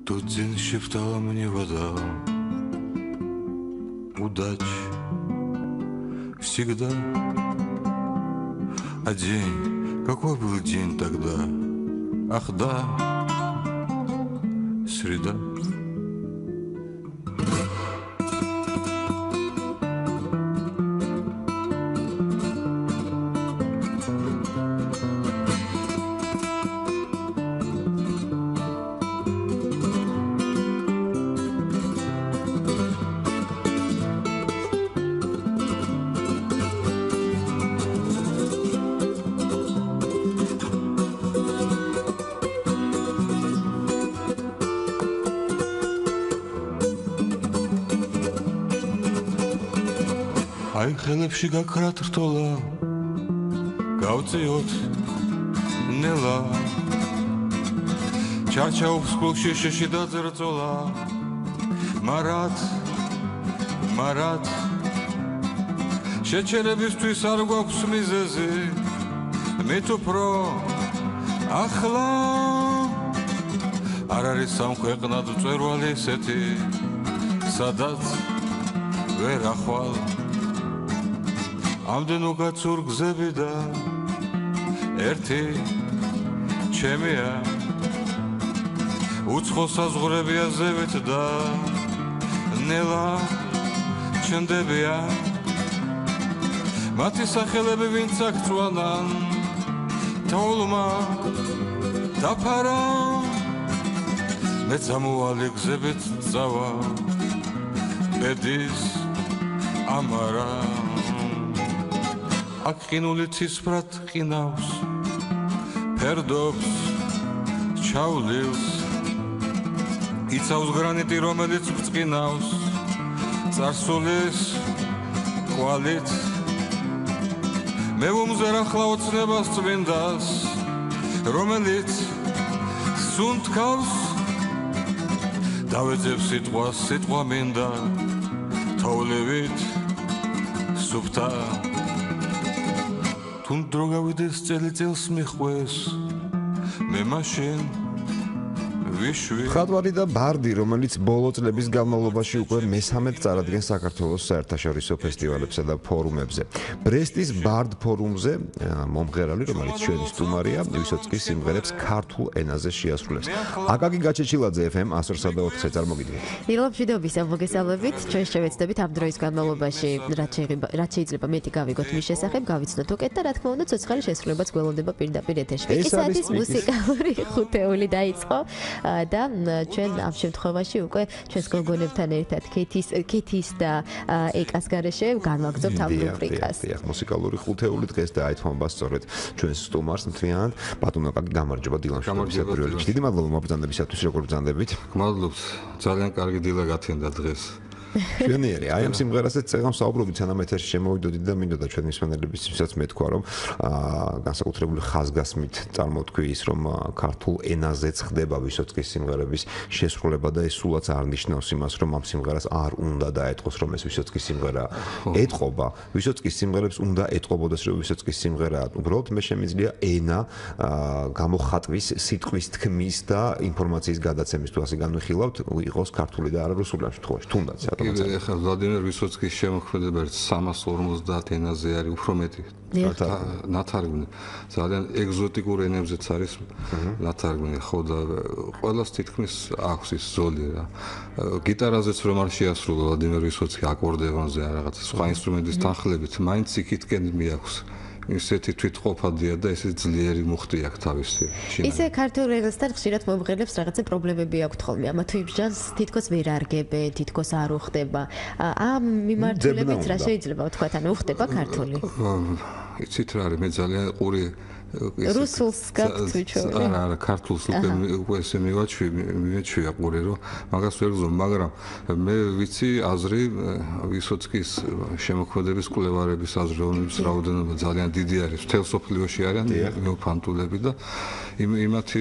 Тот день шептала мне вода. Удачи всегда. А день, какой был день тогда? Ах да, среда. Აი ხელებში გაქრათ რთოლა გავწიოთ ნელა ჩარჩაობს გულში შეში დაძრწოლა მარად შეჩერებისთვის არ გვაქვს მიზეზი მით უფრო ახლა არ არის სამქვეყნად მწვერვალი ესეთი სადაც ვერ ახვალ ამდენო გაცურ გზები და ერთი ჩემია უცხო საზღვრებია ზევით და ნელა ჩნდებია მათი სახელები ვინც აქ წვანან თოვლმა დაფარა მე წამოვალი გზებით წავა ბედის ამარა აქ ყინული ცისფრად ყინავს ფერდობს ჩავლილს იცავს გრანიტი რომელიც ბრწყინავს წარსულის კვალით მე ვუმზერ ახლა ოცნებას წმინდას რომელიც სუნთქავს დავეძებ სიტყვას სიტყვა მინდა თოვლივით სუფთა თუნ დრო გავიდეს წელიწელს მიხვეს მე მაშინ ვიშვი ხატვარი და ბარდი რომელიც ბოლო წლების განმავლობაში უკვე მესამედ წარადგენს საქართველოს საერთაშორისო ფესტივალებსა და ფორუმებზე ბრესტის ბარდ ფორუმზე მომღერალი რომელიც ჩვენი სტუმარია ვისოცკის სიმღერებს ქართულ ენაზე შეასრულებს აკაკი გაჩეჩილაძე FM 104-ზე წარმოგიდგენთ დილობშიდობის მოგესალმებით ჩვენ შევეცდებით ამ დროის განმავლობაში რაც შეიძლება მეტი გავიგოთ მის შესახებ გავიცნოთ უკეთ და რა თქმა უნდა ცოცხალი შესრულებაც გველოდება პირდაპირ ეთერში ეს არის მუსიკალური ხუთეული დაიწყო და ჩვენ ამ შემთხვევაში უკვე ჩვენს გოგონებთან ერთად კეთის და ეკას გარეშე განვაგრძობთ ამ რუბრიკას. დიახ, მუსიკალური ხუთეული დღეს დაეთმობა სწორედ ჩვენს სტუმარს მთლიანად. ბატონო კაკი, გამარჯობა დილამშვიდობის პირველ რიგში. დიდი მადლობა მობრძანდებისათვის, როგორ ბრძანდებით? გმადლობთ. ძალიან კარგი დილა გათენდა დღეს. Pioneri, I am სიმღერასაც წეგამ საუბრობთ სანამ ეთერში შემოვიდოდით და მინდოდა ჩვენი მსმენელებისთვისაც მეთქვა რომ განსაკუთრებული ხაზგასმით წარმოთქვი ის რომ ქართულ ენაზეც ხდება ვისოცკის სიმღერების შესრულება და ეს სულაც არ ნიშნავს იმას რომ ამ სიმღერას არ უნდა დაეთყოს რომ ეს ვისოცკის სიმღერა ეთყობა ვისოცკის სიმღერებს უნდა ეთყობოდეს რომ ვისოცკის სიმღერა უბრალოდ მე შემიძლია ენა გამოხატვის სიტყვის თქმის და ინფორმაციის გადაცემის თუ ასე განვიხილავთ იყოს ქართული და არა რუსული ამ შემთხვევაში თუნდაც ეხლა ვლადიმერ ვისოცკის შემოქმედება 350 ენაზე არის უფრო მეტი ნათარგმნი ძალიან ეგზოტიკურ ენებზეც არის ნათარგმნი ხო და ყველას თითქმის აქვს ის ზოლი რა გიტარაზეც რომ არ შეასრულა ვლადიმერ ვისოცკი აკორდეონზე რაღაც სხვა ინსტრუმენტის თანხლებით მაინც იქითკენ მიაქვს ისეთი თვითყოფადია და ესე ძლიერი მუხტი აქვს თავისი. ისე ქართულ ენასთან ხშირად მომღერლებს რაღაცა პრობლემები აქვთ ხოლმე. ამა თუ იმ ჟანრს თითქოს ვერ არგებენ, თითქოს არ უხდება. ამ მიმართულებით რა შეიძლება ვთქვათ, ანუ უხდება ქართული? იცით რა არის, მე ძალიან ყური რუსულს გავწვიჩო. არა, ქართულს უკვე ესე მივაჩვია ყური, რომ მაგას ვერ გზო, მაგრამ მე ვიცი აზრი ვისოცკის შემოქმედების კვლევარების აზრი, რომლის რაოდენობა ძალიან დიდი არის. მთელ სოფლიოში არიან მეოფანტულები და იმათი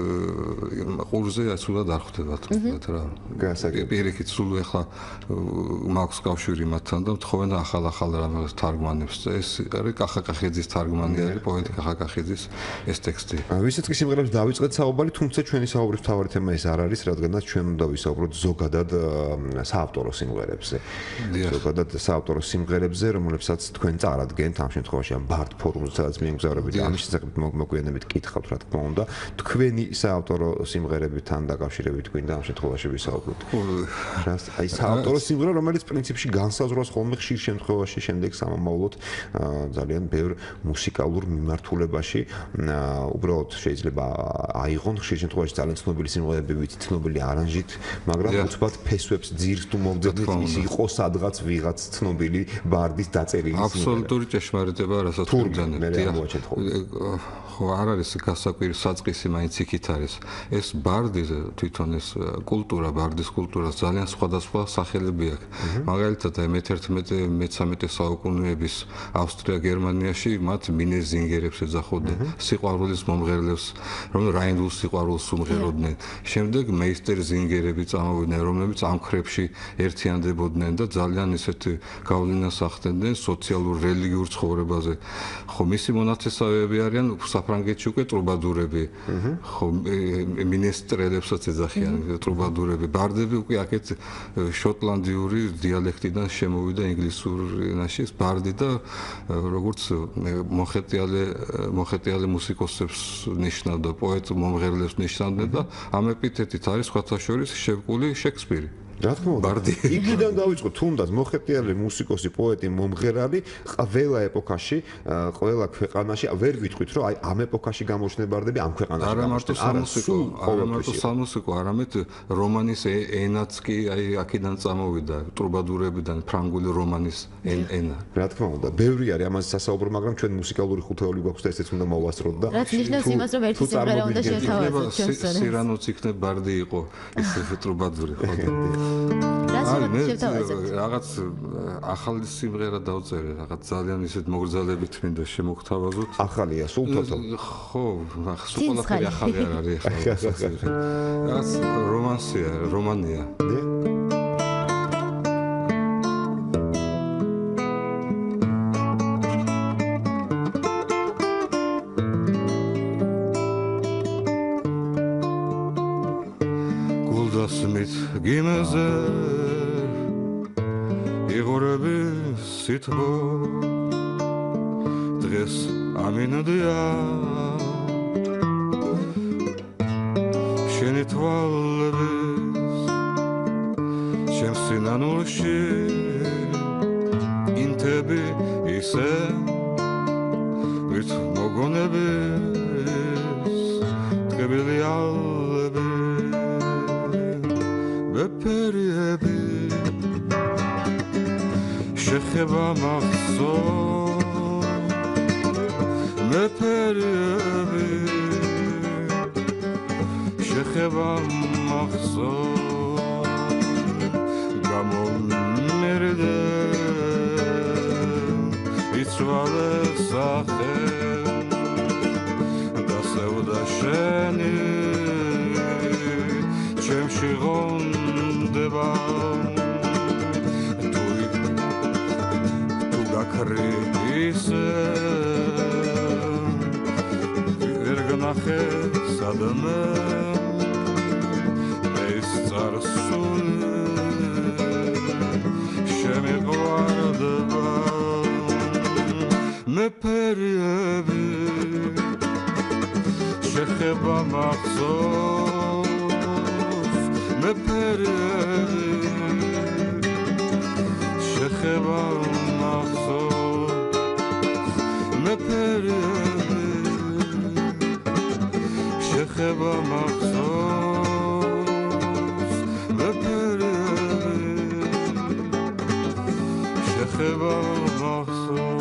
ყურზე სულად არ ხვდება თქო რა. პირიქით სულ ეხლა მაქვს კავშირი მათთან და მთხოვენ ახალ რამეს თარგმანებს. ეს არის კახაკახიძის თარგმანი არის, პოეტი კახაკახიძე ხიდის ეს ტექსტი. ვისაც კი სიმღერებს დავიწყეთ საუბარი, თუმცა ჩვენი საუბრის მთავარი თემა ეს არ არის, რადგანაც ჩვენ უნდა ვისაუბროთ ზოგადად საავტორო სიმღერებზე. ზოგადად საავტორო სიმღერებზე, რომლებსაც თქვენ წარადგენთ ამ შემთხვევაში ამ ბარდ ფორუმზე, სადაც მიემგზავრებით, ამის შესახებ მოგვიანებით კითხავთ, რა თქმა უნდა. თქვენი საავტორო სიმღერებთან დაკავშირებით გვინდა ამ შემთხვევაში ვისაუბროთ. აი საავტორო სიმღერა, რომელიც პრინციპში განსაზღვრავს ხოლმე ხშირ შემთხვევაში შემდეგ სამომავლოდ ძალიან ბევრ მუსიკალურ მიმართულებაში, უბრალოდ შეიძლება აიღონ ხშირ შემთხვევაში ძალიან ცნობილი სიმღერები ვიცით ცნობილი არანჟით, მაგრამ უცბად ფესვებს ძირს თუ მოგძებნით ის იყო სადღაც ვიღაც ცნობილი ბარდის დაწერილი სიმღერა. აბსოლუტური ჭეშმარიტება, რასაც ვიმგზავნებთ. ხო, არ არის გასაკვირი საწყისი მაინც იქით არის. ეს ბარდი თვითონ ეს კულტურა, ბარდის კულტურას ძალიან სხვადასხვა სახელები აქვს. მაგალითად, მე-11-მე-13 საუკუნეების ავსტრია, გერმანიაში მათ მინეზინგერებს ეძახოდნენ, სიყვარულის მომღერლებს, რომ რაინდულ სიყვარულს უმღეროდნენ. შემდეგ მეისტერზინგერები წამოვიდნენ, რომლებიც ამ ხრებში ერთიანდებოდნენ და ძალიან ისეთი გავლენას ახდენდნენ სოციალურ რელიგიურ ცხოვრებაზე. ხო, მისი მონათესავეები არიან საფრანგეთში უკვე ტრუბადურები. ხო, მინესტრელებსაც ეძახიან ტრუბადურები. ბარდები უკვე აქეთ შოტლანდიური დიალექტიდან შემოვიდა ინგლისურ ენაში ეს ბარდი და როგორც მოხეტიალე მუსიკოსებს ნიშნავდა, პოეტ მომღერლებს ნიშნავდა და ამ ეპითეტით არის სხვათა შორის შევკული შექსპირი. რა თქმა უნდა, იქიდან დავიწყოთ, თუნდაც მოხეტიალე მუსიკოსი, პოეტი, მომღერალი ყველა ეპოქაში, ყველა ქვეყანაში ვერ ვიტყვით, რომ აი ამ ეპოქაში გამოჩნდნენ ბარდები ამ ქვეყანაში. არა მარტო სამუსიკო, არამედ რომანის ენაც კი აი აქედან წამოვიდა, ტრუბადურებიდან, ფრანგული რომანის ენა. რა თქმა უნდა, ბევრი არის ამაზე სასაუბრო, მაგრამ ჩვენ მუსიკალური ხუთეული გვაქვს და ესეც უნდა მოვასწროთ და რაც ნიშნავს იმას, რომ ერთი სიმღერა უნდა შევთავაზოთ ჩვენს სირანოც იქნებ ბარდი იყო, ეს ტრუბადური ხო და რაღაც ახალი სიმღერა დავწერე, რაღაც ძალიან ისეთ მოგრძალებით მინდა შემოგთავაზოთ. ახალია, სულ თოთო. ხო, სულ ყველაფერი ახალი არ არის ახლა. რაღაც რომანსია, რომანია. გულდასმით გიმეზე იღორები სითბო დღეს ამინდია შენი თვალების ჩემს სინანულში ინთები ისე ვით მოგონების ტკბილი ალები ბეფერიები შეხება მახსოვს მეფერიები შეხება მახსოვს გამომერდე იცვალე სახე დასევდა შენი ჩემში ღონდება თუ გაქრი ისე ვერ გნახე სადმე ეს წარსული შემიყვარდება მეფერიები შეხება მახსოვს მეფერიები შეხება მახსოვს მეფერიები შეხება მახსოვს მეფერიები შეხება მახსოვს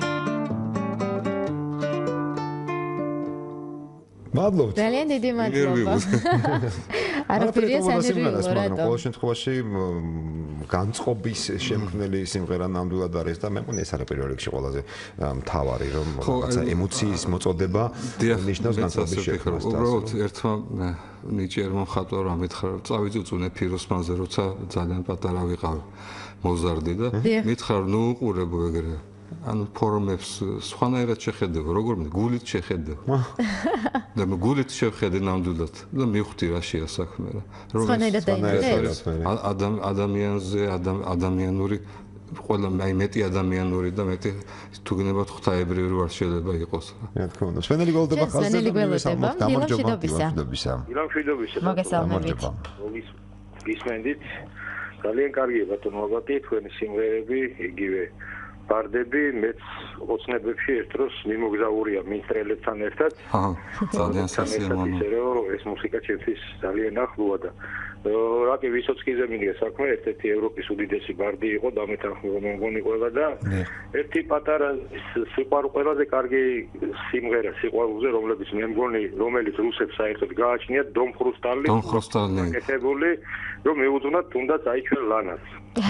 მადლობთ. ძალიან დიდი მადლობა. არაფერია სანერვიულო რატო? ყოველ შემთხვევაში განწყობის შემქმნელი სიმღერა ნამდვილად არის და მე მგონი ეს არის პირველ რიგში ყველაზე მთავარი რომ რაღაცა ემოციის მოწოდება ნიშნავს განწყობის შექმნას. უბრალოდ ერთმა ნიჭიერმა მხატვარმა მითხრა რომ წავიწუწუნე ფიროსმანზე როცა ძალიან პატარა ვიყავ მოზარდი და მითხრა ნუ უყურებო ეგრე ანუ ფორმებს სხვანაირად შეხედავ, როგორ გულით შეხედავ. და გულით შევხედე ნამდვილად და მივხვდი რა შეა საქმე რა. სხვანაირად დაინტერესებს. ადამიანზე ადამიანური ყველა აი მეტი ადამიანური და მეტი თუ გნებავთ ღვთაებრივი ვარ შეიძლება იყოს. რა თქმა უნდა. სვენელი გველოდება ხალხზე გამარჯობა. მოგესალმებით. გისმენდით. ძალიან კარგია ბატონო ალბათი თქვენი სიმღერები, იგივე ბარდები, მეც ოცნებებში ერთ დროს მიმოგზაურია მინსტრელებთან ერთად. ძალიან სასიამოვნო. ეს მუსიკა ჩემთვის ძალიან ახლოა და რაკი ვისოცკიზე მინდა საქმე, ერთ-ერთი ევროპის უდიდესი ბარდი იყო, დამეთანხმება მე მგონი ყველა და ერთი პატარა სიყვარულზე კარგი სიმღერა სიყვარულზე, რომელიც რუსებს საერთოდ გააჩნიათ, დომ ხრუსტალი. აკეთებული, რომ მეუძვნათ თუნდაც აი ჩვენ ლანას.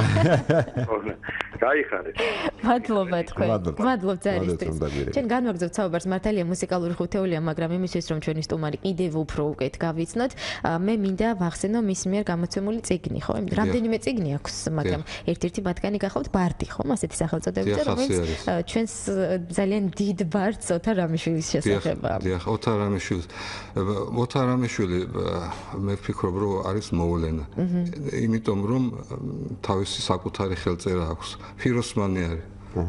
გაიხარეთ. მადლობა თქვენ. მადლობ ძალისთვის. ჩვენ განვაგრძობთ საუბარს მართალია მუსიკალური ხუთეულია, მაგრამ იმისთვის რომ ჩვენი სტუმარი კიდევ უფრო უკეთ გავიცნოთ, მე მინდა ვახსენო მის მიერ გამოცემული წიგნი, ხო? რამდენიმე წიგნი აქვს, მაგრამ ერთ-ერთი მათგანი გახავთ ბარდი, ხო? ასეთი სახელწოდებითი, რომელიც ჩვენს ძალიან დიდ ბარდს ოთარ რამიშვილის შესახებაა. დიახ, ოთარ რამიშვილის. ოთარ რამიშვილი მე ვფიქრობ, რომ არის მოვლენა. იმიტომ რომ თავისი საკუთარი ხელწერა აქვს. ფიროსმანი არის.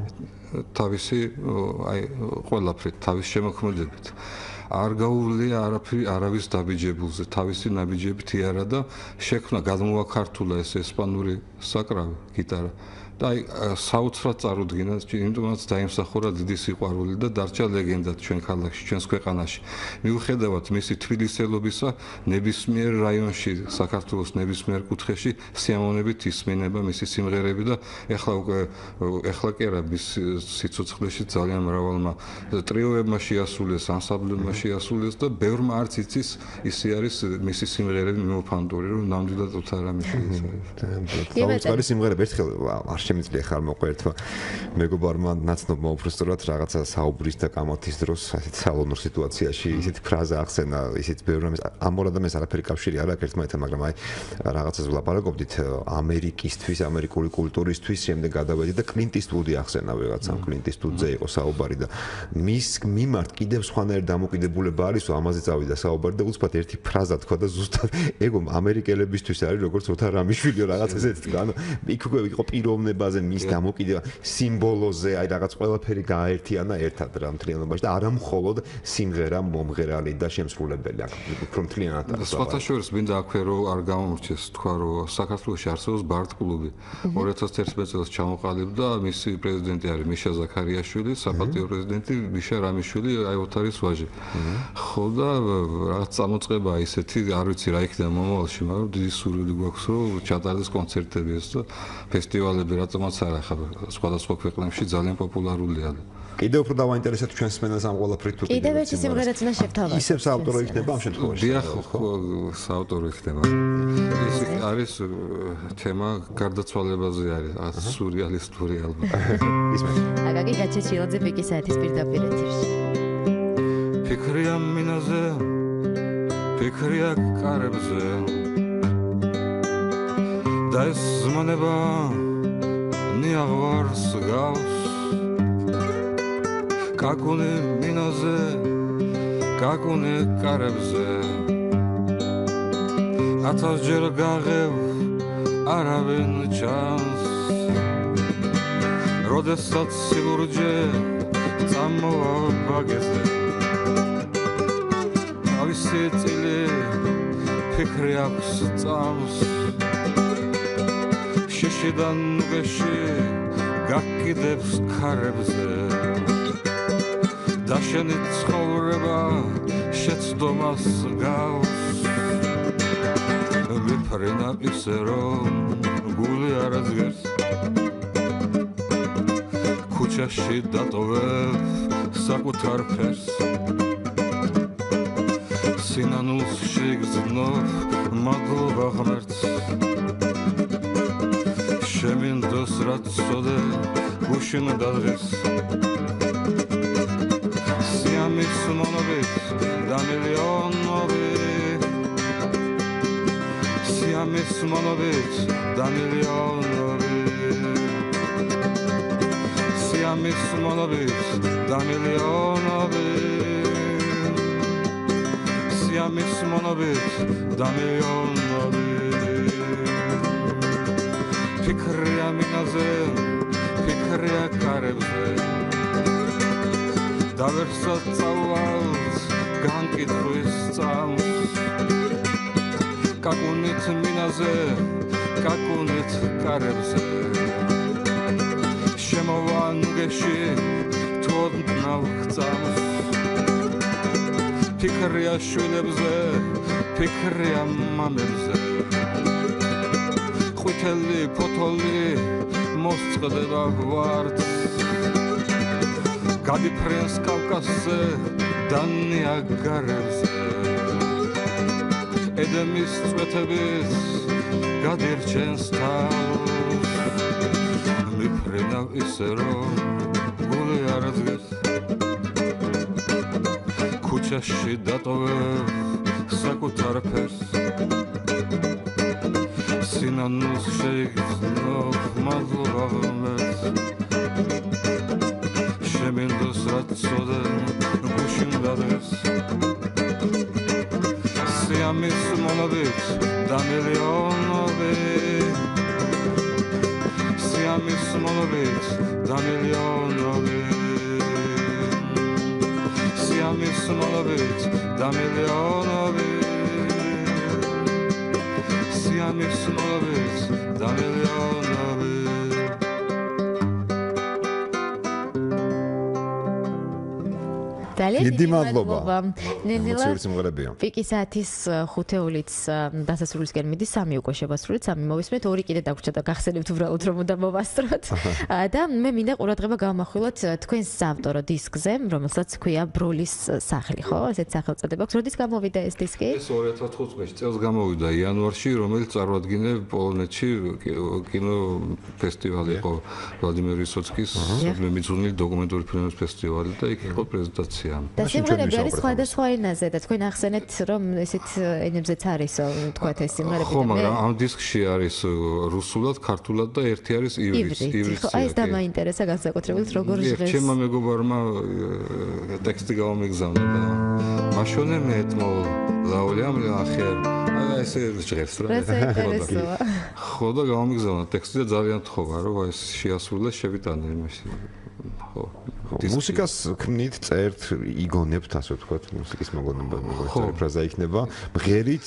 თავისი აი ყველაფრით, თავის შემოქმედებით. არ გაუვლია არავის დაბიჯებულზე, თავისი ნაბიჯებითი არა და შექმნა გადმოაქართულა ეს ესპანური საკრავი, გიტარა. და აი საოცრად წარუდგინა, იმიტომაც დაიმსახურა დიდი სიყვარული და დარჩა ლეგენდად ჩვენ ქალაქში, ჩვენს ქვეყანაში. მიუხედავად მისი თბილისელობისა, ნებისმიერ რაიონში, საქართველოს ნებისმიერ კუთხეში სიამოვნებით ისმინება მისი სიმღერები და ეხლა კი არა მის სიცოცხლეში ძალიან მრავალმა ტრიოებმა შეასრულეს, ანსამბლებმა შეასრულეს და ბევრმა არც იცის ისე არის მისი სიმღერები მიმოფანტური, რომ ნამდვილად ოთარ რამიშვილის არის. საოცარი სიმღერები ერთხელ არ შემიძლია ხარ მოყვერთვა მეგობარმა ნაცნობმა უბრალოდ რაღაცა საუბრის და კამათის დროს ასეთ სალონურ სიტუაციაში ისეთი ფრაზა ახსენა, ისეთ ბევრ რამეს ამ ორ ადამიანს არაფერი კავშირი არ აქვს ერთმანეთთან, მაგრამ აი რაღაცას ვლაპარაკობდით ამერიკისთვის, ამერიკული კულტურისთვის, შემდეგ გადავედი და კლინტ ისტვუდი ახსენა ვიღაცამ, კლინტ ისტვუდზე იყო საუბარი და მის მიმართ კიდევ სხვანაირ დამოკიდებულება არის, ამაზე წავიდა საუბარი და უცბად ერთი ფრაზა თქვა და ზუსტად ეგ ამერიკელებისთვის არის როგორც ოთარ რამიშვილი რაღაც ესეთი თქვა, ანუ იქ უკვე იყო პიროვნება ბაზე მის დამოკიდება სიმბოლოზე აი რაღაც ყველაფერი გააერთიანა ერთად რა მთლიანობაში და არა მხოლოდ სიმღერა მომღერალი და შემსრულებელი აქ უფრო მთლიანად სხვათა შორის მინდა აქვე რომ არ გამომრჩეს თქვა რომ საქართველოში არსებობს ბარდ კლუბი 2011 წელს ჩამოყალიბდა მისი პრეზიდენტი არის მიშა ზაქარიაშვილი საპატიო პრეზიდენტი მიშა რამიშვილი აი ოთარის ვაჟი ხო და რაღაც წამოწყება ისეთი არ ვიცი რა იქნება მომავალში მაგრამ დიდი სურვილი გვაქვს რომ ჩატარდეს კონცერტები ეს და ფესტივალები რატომაც არა ხა სხვადასხვა ქვეყნებში ძალიან პოპულარულია. კიდევ უფრო დავაინტერესებთ ჩვენს სმენას ამ ყველაფრით თუ კიდევ ერთი სიმღერაც უნდა შევთავაზოთ. ისევ საავტორო იქნება ამ შემთხვევაში. დიახ, საავტორო იქნება. ეს არის თემა გარდაცვალებაზე არის, სურიალისტური ალბათ. აკაკი გაჩეჩილაძე პიკის საათის პირდაპირ ეთერში. ფიქრია მინაზე, ფიქრია კარებზე. და ეს ზმნება ნიავარს გავს კაკუნე მინაზე კაკუნე კარებზე ათასჯერ გაღებ არავინ ჩანს როდესაც სილურჯე წამოვა ბაგეზე თავისი წილი ფიქრი აქვს წამს შიშიდან ნუგეში გაკიდებს ქარებზე და შენი ცხოვრება შეცდომას გავს ვიფრენა ისე რომ გული არ აზგერს ქუჩაში დატოვებ საკუთარ ფერს სინანულს შეგზნობ მადლობა ღმერთს შემინდოს რაც სოდე გუშინ დადღეს სიამის მონობით და მილიონობით სიამის მონობით და მილიონობით სიამის მონობით და მილიონობით სიამის მონობით და მილიონობით ფიქრია მინაზე ფიქრია კარებზე და ვერსად წავალს განკითხვის წამს კაკუნით მინაზე კაკუნით კარებზე შემოვანგეში თუ ოდნავ ხწამს ფიქრია შვილებზე ფიქრია მამებზე ყვითელი ფოთოლი მოსწყდება ვარდს გადიფრენს კავკასზე და ნიაგარებზე ედემის წვეთების გადირჩენს თავს მიფრენავ ისე რომ გული არ დგეს ქუჩაში დატოვებ საკუთარ ფერს სინანულს შეიგრძნო მადლობა ღმერთს შემინდოს რაც წოდენ გუშინ დადრეს სიამის მონობით და მილიონობით სიამის მონობით და მილიონობით სიამის მონობით და მილიონობით სიამის მონობით და მილიონობით დიდი მადლობა. ნენელა სიმღერებია. პიკისათის 5-ულიც დასასრულისკენ მიდის 3 უკვე შევასრულეთ 3 მოვისმენთ 2 კიდე დაგვრჩა და გახსენებთ უბრალოდ რომ უნდა მოვასწროთ და მე მინდა ყურადღება გავამახვილოთ თქვენს საავტორო დისკზე რომელსაც ქვია ბროლის სახლი ხო ესეთ სახელწოდება აქვს როდის გამოვიდა ეს დისკი ეს 2015 წელს წელს გამოვიდა იანვარში რომელიც წარმოადგენდა პოლონეთში კინო ფესტივალი იყო ვლადიმერ ვისოცკის მიძღვნილი დოკუმენტური ფილმების ფესტივალი და იქ იყო პრეზენტაცია და სიმღერები არის სხვადასხვა ენაზე და თქვენ ახსენეთ რომ ესეთ ენებზეც არისო თქვათ ეს სიმღერები ხო მაგრამ ამ დისკში არის რუსულად, ქართულად და ერთი არის ივრით. აი ეს დამაინტერესა განსაკუთრებით როგორ ჟღერს. ჩემმა მეგობარმა ტექსტი გამომიგზავნა და მაშონე მეტმო ლაულიამ ახერ აი ესე ჟღერს რა. ხო და გამომიგზავნა ტექსტი და ძალიან თხოვა რომ ეს შეასრულა შევიტანე იმაში. ხო მუსიკას ქმნით წერთ იგონებთ ასე ვთქვათ მუსიკის მოგონება მოგოწერა ფრაზა იქნება მღერით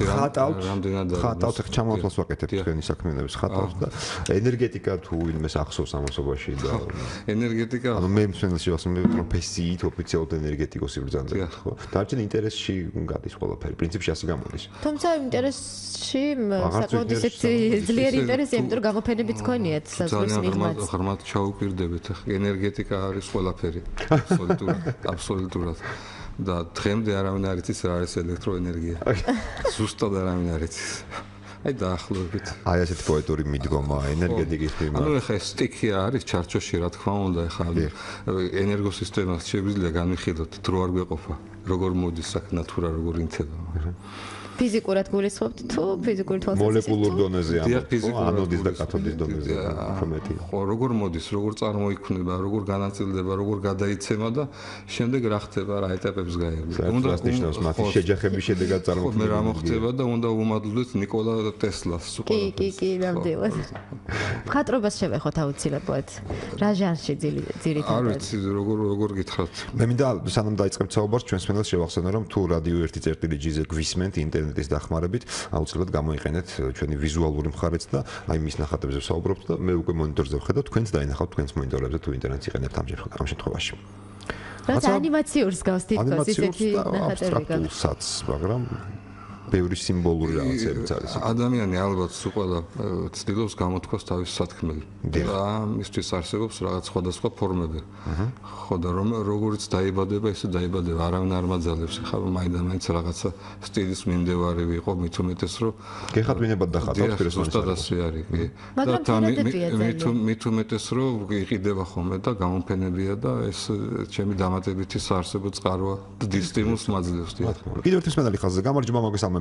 ხატავთ ჩამოთვალს ვაკეთებთ თქვენი საქმიანობის ხატავს და ენერგეტიკა თუ ვინმეს ახსოვს ამასობაში და ენერგეტიკა ანუ მე მსმენელში ვასმენებ პროფესიით ოფიციალურად ენერგეტიკოსი ბრძანდება ხო დარჩენ ინტერესში გადის ყველაფერი პრინციპში ასე გამოდის თუმცა ინტერესში საკმაოდ ისეთი ძლიერი ინტერესი იმიტომ რომ გამოფენებიც გქონიათ საზღვრის მიღმაც ღრმად ჩაუპირდებით ენერგეტიკა არის ყველაფერი აბსოლუტურად და დღემდე არავინ არ იცის რა არის ელექტროენერგია ზუსტად არავინ არ იცის აი დაახლოებით აი ასეთი პოეტური მიდგომა ენერგეტიკის მიმართ ანუ ეხა სტიქი არის ჩარჩოში რა თქმა უნდა ეხა ენერგოსისტემას შეგვიძლია განვიხილოთ დრო არ გვეყოფა როგორ მოდის საქმე ნატურა როგორ ინთება ფიზიკურად გულისხმობთ თუ ფიზიკური თვალსაზრისით მოლეკულურ დონეზე ანოდის და კათოდის დონეზე პრომეტი ხო როგორ მოდის როგორ წარმოიქმნება როგორ განაწილდება როგორ გადაიცემა და შემდეგ რა ხდება რა ეტაპებს გაიგებს უნდა ნიშნავს მათი შეჯახების შედეგად წარმოქმნება მე რა მოხდება და უნდა უმადლოთ ნიკოლა ტესლას კი ნამდვილად მხატვრობას შევეხოთ აუცილებლად რა ჟანრში ძირითადად არ ვიცი როგორ გითხრათ მე მინდა სანამ დაიწყებთ საუბარს ჩვენს მენელს შევახსენო რომ თუ რადიო 1.ზე გვისმენთ ინტერნეტის დახმარებით აუცილებლად გამოიყენეთ ჩვენი ვიზუალური მხარეც და აი მის ნახატებზე ვსაუბრობთ და მე უკვე მონიტორზე ვხედავ თქვენს დაინახავთ თქვენს მონიტორებზე თუ ინტერნეტს იყენებთ ამ შემთხვევაში რაც ანიმაციურს გავს თითქოს ისეთი ნახატები გაქვს მაგრამ ბევრი სიმბოლური რაღაცებიც არის. ადამიანი ალბათ სულ ყველა ცდილობს გამოთქვას თავის სათქმელი. და მისთვის არსებობს რაღაც სხვადასხვა ფორმები. ხო და როგორც დაიბადება, ესე დაიბადება, არავინ არ მაძალებს. ხა მაინც რაღაცა სტილის მიმდევარი ვიყო, მით უმეტეს რომ გეხატვინებად დახატავს პიროსტად ასე არის, კი. და მით უმეტეს რომ იყიდება ხოლმე და გამოფენებია და ეს ჩემი დამატებითი საარსებო წყაროა და დისტიმულს მაძლევს. კიდევ ერთ მსმენელი ხაზზე გამარჯობა მოგესალმებით.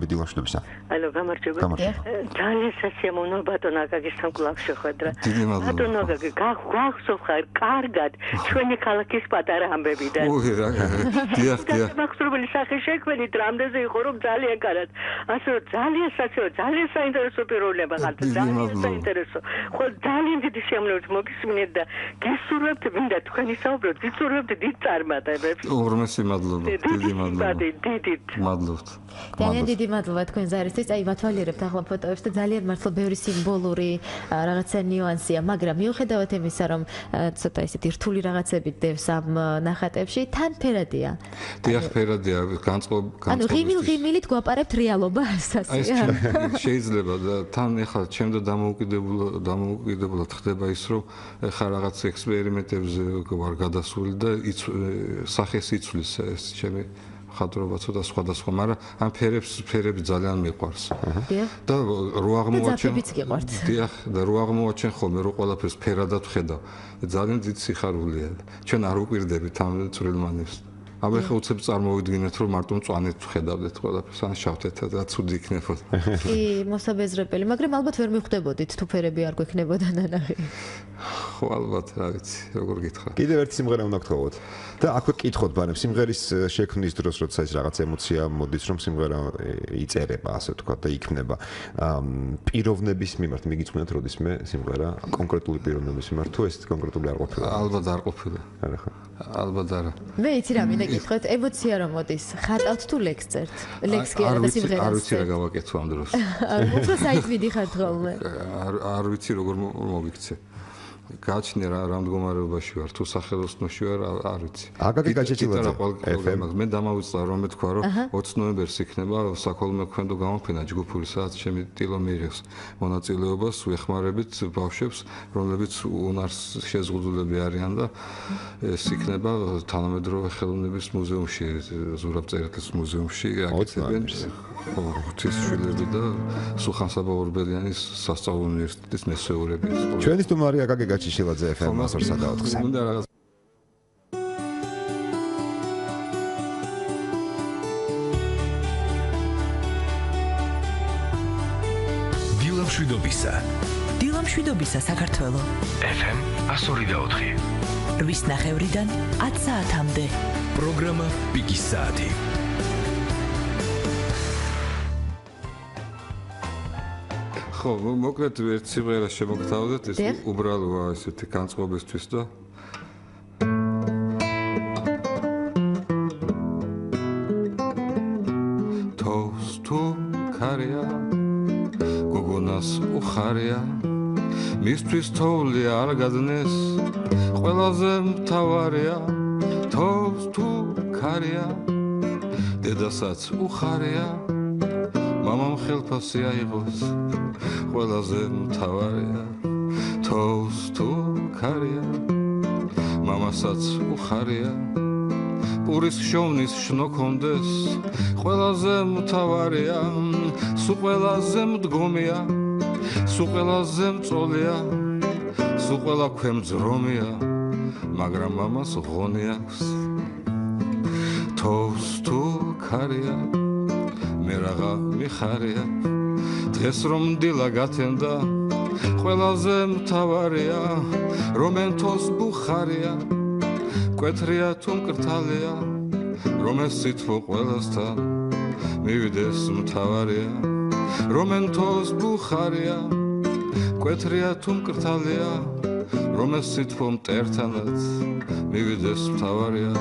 მოგესალმებით დილა მშვიდობისა. ალო, გამარჯობა. ძალიან სასიამოვნო ბატონ აკაკისთან კლავ შეხვედრა. ბატონ აკაკი, გვახსოვ ხარ კარგად ჩვენი ქალაქის პატარა ამბებიდან. დიახ. მაქსრობელი სახე შექმნით, რამდენზე იყო რომ ძალიან კარგად. ასე რომ ძალიან სასიამოვნო, ძალიან საინტერესო პიროვნება ხართ, ძალიან საინტერესო. ხო, ძალიან დიდი სიამოვნებით მოგისმინეთ და გესურვებთ მინდა თქვენი საუბროთ, გისურვებთ დიდ წარმატებებს. ორმესი მადლობა, დიდი მადლობა. დიდით. მადლობთ. ძალიან დიდი მადლობა თქვენ ზარისთვის. აი ვათვალიერებთ ახლა ფოტოებს და ძალიან მართლა ბევრი სიმბოლური რაღაცა ნიუანსია, მაგრამ მიუხედავად იმისა, რომ ცოტა ისეთი რთული რაღაცები დევს ამ ნახატებში, თან ფერადია. დიახ, ფერადია, ანუ ღიმილით გვაპარებთ რეალობას, ასეა. შეიძლება და თან ახლა ჩემდა დამოუკიდებლად ხდება ის, რომ ახლა რაღაც ექსპერიმენტებზე ვარ გადასული და სახეს იცვლის ეს ჩემი ხატრობა ცოტა სხვადასხვა, მაგრამ ამ ფერები ძალიან მიყვარს. და რო აღმოაჩენ. დიახ, და რო აღმოაჩენ ხოლმე რო ყველაფერს ფერადად ვხედავ. ძალიან დიდი სიხარულია. ჩვენ არ უკვირდებით ამ წვრილმანებს. აბა ხა უცებ წარმოვიდგინეთ რომ მარტო მწვანეთ ვხედავდეთ ყველაფერს ან შავთეთად და ცუდი იქნებოდა. კი, მოსაბეზრებელი, მაგრამ ალბათ ვერ მიხვდებოდით თუ ფერები არ გვექნებოდა ნანახი. ხო, ალბათ, რა ვიცი, როგორ გითხრა. კიდევ ერთი სიმღერა უნდა გთხოვოთ. და აქვე კითხოთ ბანებს, სიმღერის შექმნის დროს როცა ის რაღაც ემოცია მოდის, რომ სიმღერა იწერება, ასე ვთქვათ და იქმნება. პიროვნების მიმართ მიგიწვნათ როდისმე სიმღერა კონკრეტული პიროვნების მიმართ თუ ეს კონკრეტული არ ყოფილა? ალბათ არ ყოფილა. არა ხო? ალბათ არა. მე იცი რა მინდა გითხრათ, ემოცია რომ მოდის, ხატავთ თუ ლექს წერთ? ლექს კი არა და სიმღერას. არ ვიცი რა გავაკეთო ამ დროს. უფრო საით მიდიხართ ხოლმე. არ ვიცი როგორ მოგიქცე. გაჩნია რა მდგომარეობაში ვარ, თუ სახელოსნოში ვარ, არ ვიცი. აკაკი გაჩეჩილაძე FM. მე დამავიწყდა რომ მეთქვა რომ 20 ნოემბერს იქნება საქველმო ქვენდო გამოფენა ჯგუფური სადაც ჩემი ტილო მიიღებს მონაწილეობას, ვეხმარებით ბავშვებს, რომლებიც უნარს შეზღუდულები არიან და ეს იქნება თანამედროვე ხელოვნების მუზეუმში, ზურაბ წერეთლის მუზეუმში აკეთებენ. ღვთისმშობლები და სულხან-საბა ორბელიანის სასწავლო უნივერსიტეტის მესეურები. ჩვენი სტუმარი აკაკი გაჩეჩილაძე FM 104.4. მინდა რაღაც დილამშვიდობისა საქართველო. FM 102.4. 8:00-დან 10 საათამდე. პროგრამა პიკის საათი. ხო, მოკლედ ერთ სიმღერას შემოგთავაზეთ, ეს უბრალოა ესეთი განწყობისთვის და თოს თუ ქარია გოგონას უხარია მისთვის თოვლი არ გადნეს ყველაზე მთავარია თოს თუ ქარია დედასაც უხარია მამამ ხელფასი აიღოს ყველაზე მთავარია თოს თუ ქარია მამასაც უხარია პურის შოვნის შნო კონდეს ყველაზე მთავარია სულ ყველაზე მდგომია სულ ყველაზე მწოლია სულ ყველა ქვემძრომია მაგრამ მამას ღონი აქვს თოს თუ ქარია მე რაღა მიხარია დღეს რომ დილა გათენდა ყველაზე მთავარია რომ ენთოს ბუხარია კვეთრია თუ მკრთალია რომ ეს სითბო ყველასთან მივიდეს მთავარია რომ ენთოს ბუხარია კვეთრია თუ მკრთალია რომ ეს სითბო მტერთანაც მივიდეს მთავარია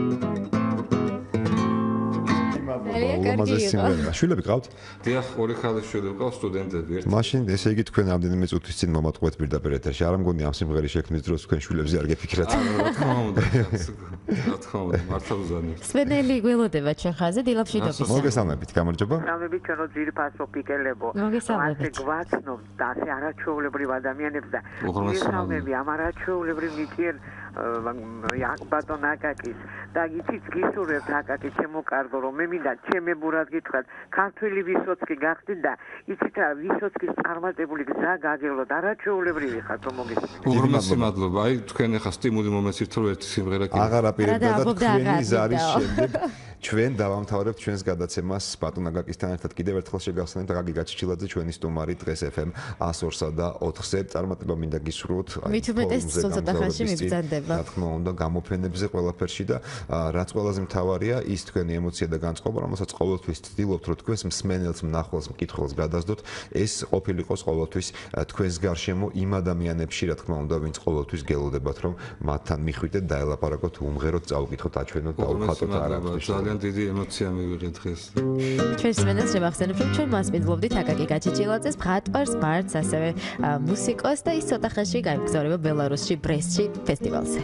შვილები გყავთ? დიახ, ორი ხალისშვილი გყავს სტუდენტები ერთი. მაშინ ესე იგი თქვენ ამდენიმე წუთის წინ მომატყუეთ პირდაპირ ეთერში. არ მგონი ამ სიმღერის შექმნის დროს თქვენ შვილებზე არ გეფიქრათ? რა თქმა უნდა, მართლა უზანებთ. სვენელი გველოდება ჩვენ ხაზე დილამშვიდობისა. მოგესალმებით, გამარჯობა. გამარჯობა, ჩვენო ძირფასო პიკელებო. მოგესალმებით. გვაცნობ და ასე არაჩვეულებრივ ადამიანებს და მოგესალმები ამ არაჩვეულებრივ ნიჭიერ ბატონ აკაკის და იცით გისურვებთ აკაკი ჩემო კარგო რომ მე მინდა ჩემებურად გითხრათ ქართველი ვისოცკი გახდით და იცით რა ვისოცკის წარმატებული გზა გაგელოთ არაჩვეულებრივი ხართ რომ მოგესალმებით უღრმესი მადლობა აი თქვენ ახლა სტიმული მომეცით რომ ერთი სიმღერა აღარ აპირებდა და თქვენი ზარის შემდეგ ჩვენ დავამთავრებთ ჩვენს გადაცემას ბატონ აგაკისთან ერთად კიდევ ერთხელ შეგახსენებთ აგაკი გაჩიჩილაძე ჩვენი სტუმარი დღეს FM 102-სა და 4-ზე წარმატება მინდა გისურვოთ მით უმეტეს ცოტა ხანში მიბრძანდება რა თქმა უნდა გამოფენებზე ყველაფერში და რაც ყველაზე მთავარია ის თქვენი ემოცია და განწყობა რომელსაც ყოველთვის ვცდილობთ რომ თქვენს მსმენელს მნახველს მკითხველს გადასდოთ ეს ყოფილიყოს ყოველთვის თქვენს გარშემო იმ ადამიანებში რა თქმა უნდა ვინც ყოველთვის გელოდებათ რომ მათთან მიხვიდეთ დაელაპარაკოთ უმღეროთ წაუკითხოთ აჩვენოთ დაუხატოთ არაფერს ძალიან დიდი ემოცია მივიღეთ დღეს ჩვენს მსმენელს შევახსენებ რომ ჩვენ მასპინძლობდით აკაკი გაჩიჩილაძეს მხატვარს ბარდს ასევე მუსიკოს და ის ცოტა ხანში გაემგზავრება ბელარუსში ბრესტში ფესტივალზე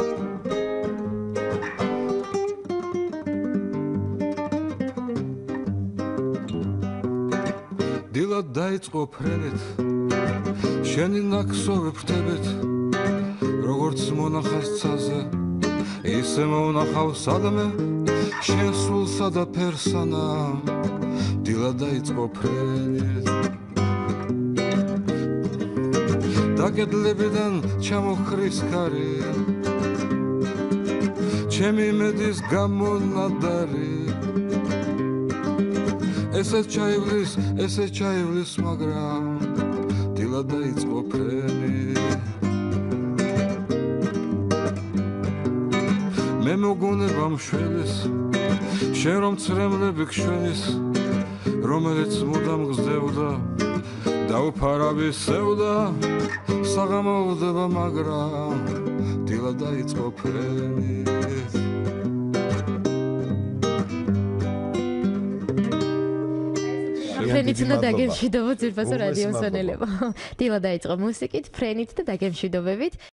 დილად დაიწყო ფრენით შენი ნაქსოვე ფრთებით როგორც მონახავს ცაზე ისე მონახავ სადმე შენ სულსა და ფერსანა დილად დაიწყო ფრენით დაკედლებიდან ჩამოხრის ხარი ჩემი მედის გამონადარი ესე ჩაივლის მაგრამ დილად დაიწყო ფრენი მე მოგონება მშველის შენ რომ ცრემლები გშვენის რომელიც მუდამ გზდევდა დაუფარავი სევდა საღამოვდება მაგრამ დილად დაიწყო ფრენი ფრენით და დაგემშვიდობოთ ძირფასო რადიო მსმენელებო. დილა დაიწყო მუსიკით, ფრენით და დაგემშვიდობებით.